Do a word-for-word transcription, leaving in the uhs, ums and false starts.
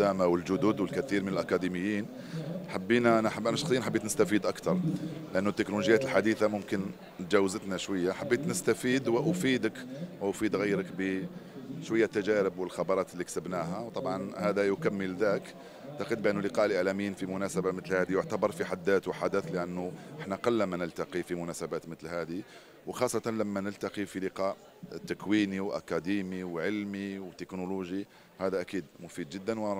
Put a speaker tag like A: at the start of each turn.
A: القدامى والجدد والكثير من الاكاديميين. حبينا انا حب انا شخصيا حبيت نستفيد اكثر، لانه التكنولوجيات الحديثه ممكن تجاوزتنا شويه. حبيت نستفيد وافيدك وافيد غيرك بشويه تجارب والخبرات اللي كسبناها، وطبعا هذا يكمل ذاك. اعتقد بأن لقاء الإعلاميين في مناسبة مثل هذه يعتبر في حد ذاته حدث، لأنه احنا قلما نلتقي في مناسبات مثل هذه، وخاصة لما نلتقي في لقاء تكويني وأكاديمي وعلمي وتكنولوجي. هذا أكيد مفيد جدا.